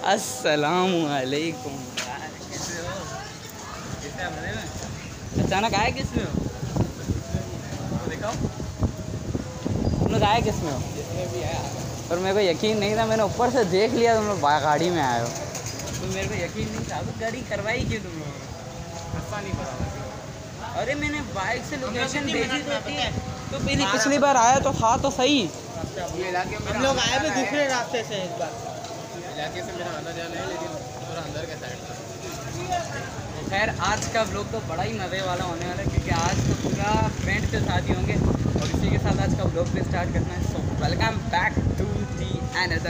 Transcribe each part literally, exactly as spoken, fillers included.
अस्सलामु अलैकुम। कैसे हो? कैसे मज़े में? अचानक आए किस में हो? दिखाओ तुम लोग आए किस में हो? जिसमें भी आया पर मेरे को यकीन नहीं था। मैंने ऊपर से देख लिया तुम लोग गाड़ी में आए हो तो मेरे को यकीन नहीं था। तो गाड़ी करवाई क्यों तुम लोगों ने? रास्ता नहीं पता। अरे मैंने बाइक से लोकेशन भेजी तो थी। तो पहले पिछली बार आया तो था तो सही। हम लोग आए भी दूसरे रास्ते से एक बार। इलाके से मेरा आना जाना है लेकिन थोड़ा अंदर का साइड था। खैर आज का व्लॉग तो बड़ा ही मज़े वाला होने वाला है क्योंकि आज तो पूरा फ्रेंड के साथ ही होंगे और इसी के साथ आज का व्लॉग भी स्टार्ट करना है। So welcome back to the another.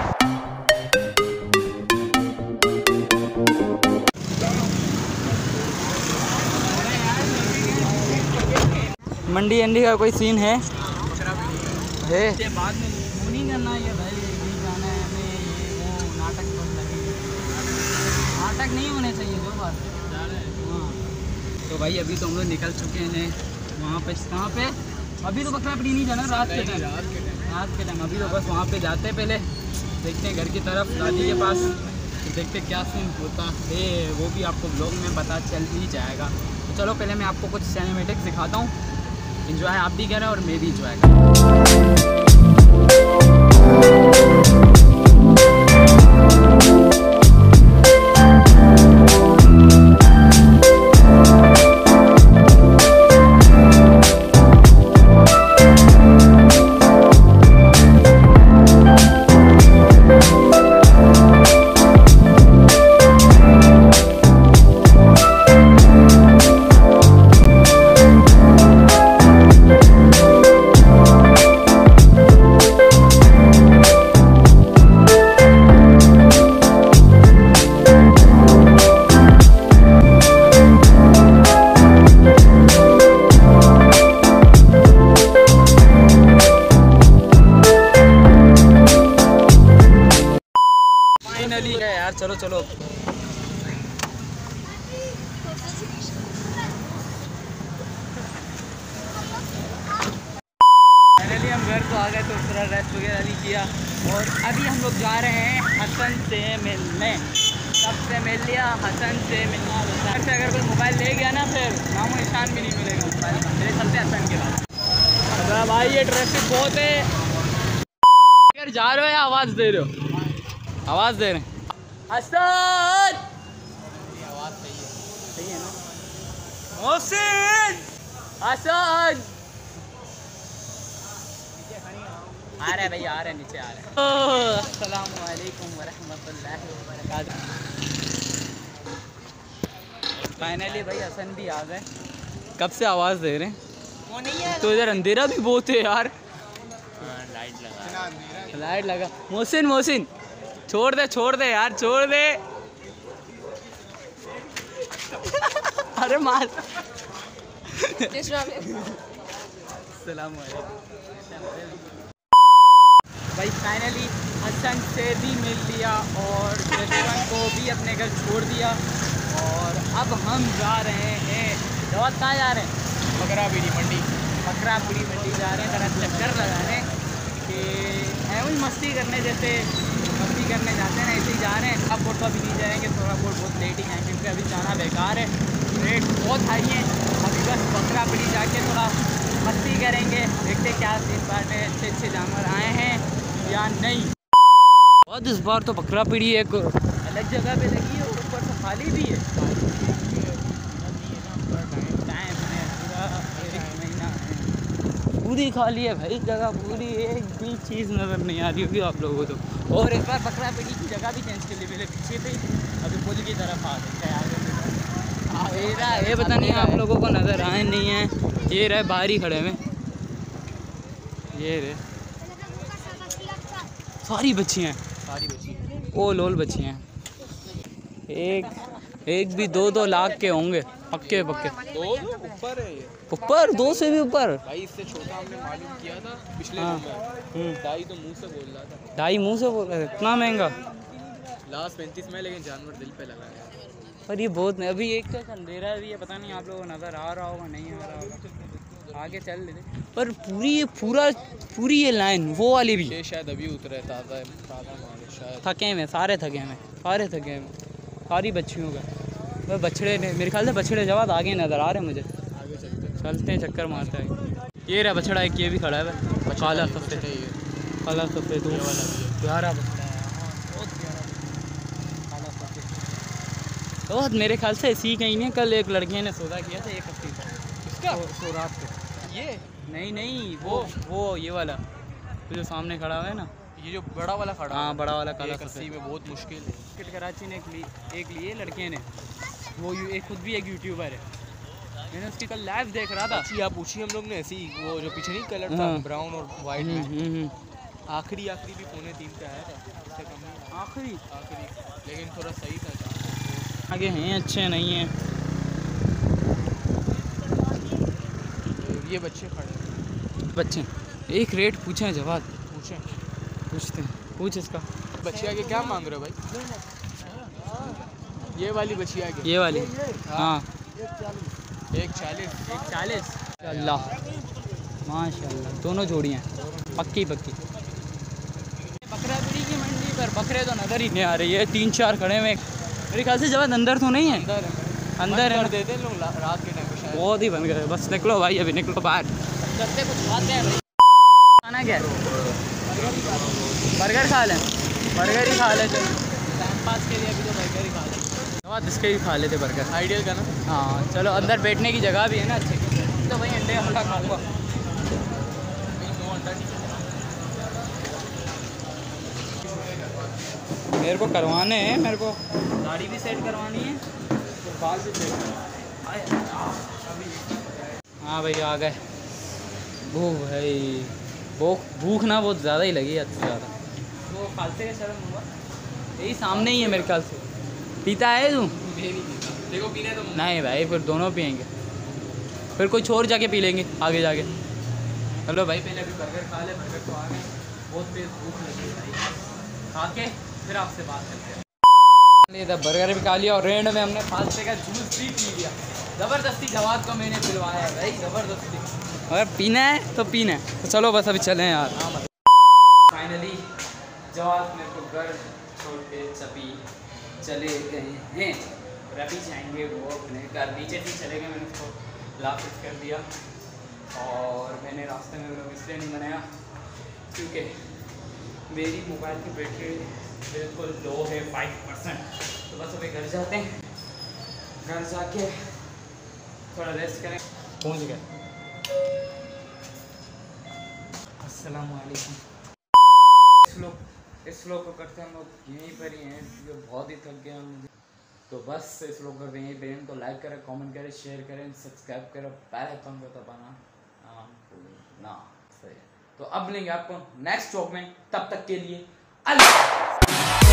मंडी अंडी का कोई सीन है है बाद में वो नहीं करना ये भाई नहीं जाना है हमें ये वो नाटक बहुत लगे नाटक नहीं होने चाहिए जो बात हाँ। तो भाई अभी तो हम लोग निकल चुके हैं वहाँ पे कहाँ पे अभी तो बकरापड़ी नहीं जाना रात के टाइम रात के टाइम रात के टाइम अभी तो बस वहाँ पे जाते हैं। पहले देखते हैं घर की तरफ दादी के पास तो देखते क्या सीन होता है वो भी आपको ब्लॉग में पता चल ही जाएगा। तो चलो पहले मैं आपको कुछ सिनेमैटिक्स दिखाता हूँ। इंजॉय आप भी करें और मैं भी इंजॉय करूँ। यार चलो चलो फाइनली हम घर तो आ गए तो थोड़ा रेस्ट वगैरह नहीं किया और अभी हम लोग जा रहे हैं हसन से मिलने। सबसे मिल लिया हसन से मिलना होता है। अगर कोई मोबाइल ले गया ना फिर नामो निशान भी नहीं मिलेगा मोबाइल का। मेरे चलते हसन के बाद भाई ये ट्रैफिक बहुत है। यार जा रहे हो या आवाज़ दे रहे हो? आवाज़ दे रहे हैं हसन। आवाज़ सही है सही है ना मोहसिन हसन आ रहे भैया आ रहे नीचे आ रहे हैं। अस्सलामु अलैकुम वरहमतुल्लाहि वबरकातुहू। फाइनली भाई हसन भी आ गए। कब से आवाज़ दे रहे हैं वो नहीं है तो इधर अंधेरा भी बहुत है यार। लाइट लगा लाइट लगा मोहसिन मोहसिन छोड़ दे छोड़ दे यार छोड़ दे। अरे मार भाई फाइनली हसन से भी मिल लिया और रेस्टोरेंट को भी अपने घर छोड़ दिया और अब हम जा रहे हैं जवाब कहाँ जा रहे हैं? बकरापीड़ी मंडी। बकरापीड़ी मंडी जा रहे हैं तरह चक्कर लगाने कि है वही मस्ती करने जैसे मस्ती करने जाते हैं ना ऐसे ही जा रहे हैं। अब बोट तो अभी नहीं जाएंगे थोड़ा बहुत बहुत लेट ही हैं क्योंकि अभी जाना बेकार है। रेट बहुत हाई है। अभी बस बकरापीड़ी जाके थोड़ा मस्ती करेंगे देखते क्या इस बार में अच्छे अच्छे जानवर आए हैं या नहीं। बहुत इस बार तो बकरापीड़ी एक अलग जगह पे लगी है और ऊपर से खाली भी है। टाइम है पूरा एक महीना है पूरी खाली है भाई जगह पूरी। एक भी चीज़ नज़र नहीं आ रही होगी आप लोगों को तो। और इस बार बकरापीड़ी की जगह भी चेंज कर ली। पहले पीछे थे अभी पुल की तरफ आ गए आगे ये पता नहीं आप लोगों को नज़र आए नहीं है। ये रहे बाहर ही खड़े में ये रहे सारी बच्चियाँ सारी बच्चियाँ ओ लोल बच्चियाँ एक एक भी दो दो लाख के होंगे पक्के पक्के। दो ऊपर है ये ऊपर दो से भी ऊपर भाई इससे छोटा हमने मालूम किया था पिछले हाँ। ढाई तो मुंह से बोल रहा था ढाई मुँह से बोल रहे थे इतना महंगा लास्ट पैंतीस में लेकिन जानवर दिल पे लगा है। पर ये बहुत नहीं अभी एक तो अंधेरा भी है पता नहीं आप लोगों को नज़र आ रहा होगा नहीं आ रहा होगा। आगे चल ले पर पूरी ये पूरा पूरी ये लाइन वो वाली भी ये शायद अभी उतरे ताज़ा ताज़ा माल है शायद। थके हुए सारे थके हुए सारे थके हुए सारी बच्चियों का वह बछड़े ने मेरे ख्याल से बछड़े जवाब आगे नज़र आ रहे हैं मुझे। आगे चलते हैं। चलते हैं चक्कर मारते हैं। ये रहा बछड़ा एक ये भी खड़ा है काला सफेद काला सफेद वो वाला प्यारा बछड़ा है हाँ बहुत प्यारा काला सफेद। तो मेरे ख्याल से इसी कहीं ने कल एक लड़के ने सौदा किया था एक हफ्ते का इसका सो रात को। ये नहीं नहीं वो वो ये वाला जो सामने खड़ा हुआ है ना ये जो बड़ा वाला खड़ा हाँ बड़ा वाला काला एक अस्सी में बहुत मुश्किल है। टिकट कराची ने एक ली एक लिए लड़के ने वो यू, एक खुद भी एक यूट्यूबर है मैंने उसकी कल लाइव देख रहा था। अच्छी आप पूछी हम लोग ने ऐसी वो जो पीछे नहीं कलर था ब्राउन और वाइट में आखिरी आखिरी भी पौने तीन पे आया था उससे कम नहीं आखिरी आखिरी लेकिन थोड़ा सही था। आगे हैं अच्छे नहीं हैं ये बच्चे खड़े बच्चे एक रेट पूछें जवाब पूछें पूछते हैं पूछ इसका बच्चे आगे क्या मांग रहे हो भाई? ये वाली बच्ची आगे ये वाली हाँ एक चालीस एक चालीस अल्लाह माशाल्लाह दोनों जोड़ियाँ पक्की पक्की। बकरा बिड़ी की मंडी पर बकरे तो नज़र ही नहीं आ रही है तीन चार खड़े में मेरे ख्याल से जवाब अंदर तो नहीं है अंदर अंदर कर है देते हैं लोग रात के टाइम पे शायद। बहुत ही बन गए बस निकलो भाई अभी निकलो बाहर चलते कुछ खाते हैं भाई। खाना क्या है बर्गर खा लें बर्गर ही खा लेते टाइम पास के लिए अभी तो बर्गर ही खा लें। जवाब इसके ही खा लेते बर्गर आइडियल का ना हाँ चलो अंदर बैठने की जगह भी है ना अच्छी तो भाई अंडे अंडा खाऊंगा। मेरे को करवाने हैं मेरे को गाड़ी भी सेट करवानी है तो बाल भी सेट करवानी। हाँ भाई आ गए भूख भाई भूख भूख ना बहुत ज़्यादा ही लगी अच्छी ज़्यादा। वो खालसे का शर्म हुआ यही सामने ही है मेरे ख्याल से। पीता है तू? देखो पीने तो नहीं भाई फिर दोनों पियेंगे फिर कोई छोड़ जाके पी लेंगे आगे जाके। चलो भाई पहले अभी बर्गर खा ले बर्गर तो आ गए बहुत तेज भूख लगी भाई खा के फिर आपसे बात करते हैं। लिए था बर्गर भी खा लिया और रेंड में हमने फालसे का जूस भी पी लिया ज़बरदस्ती जवाब को मैंने पिलवाया है भाई ज़बरदस्ती। अगर पीना है तो पीना है तो चलो बस अभी चलें यार। फाइनली जवाब मेरे को घर छोड़ के सभी चले गए हैं और अभी जाएंगे वो अपने घर नीचे भी चले गए। मैंने उसको लाफिज कर दिया और मैंने रास्ते में लोग इसलिए नहीं बनाया क्योंकि मेरी मोबाइल की बैटरी बिल्कुल लो है फाइव परसेंट। तो बस अभी घर जाते हैं घर जाके थोड़ा रेस्ट करें। पहुँच गए। अस्सलाम वालेकुम। इस लोग इस लोग को करते हैं हम लोग यहीं पर ही हैं जो बहुत ही थक गए हैं मुझे तो बस इस लोग करते हैं यहीं पर। तो लाइक करें कमेंट करें शेयर करें सब्सक्राइब करें बेल आइकन को दबाना ना सही है। तो अब मिलेंगे आपको नेक्स्ट व्लॉग में तब तक के लिए अल्लाह।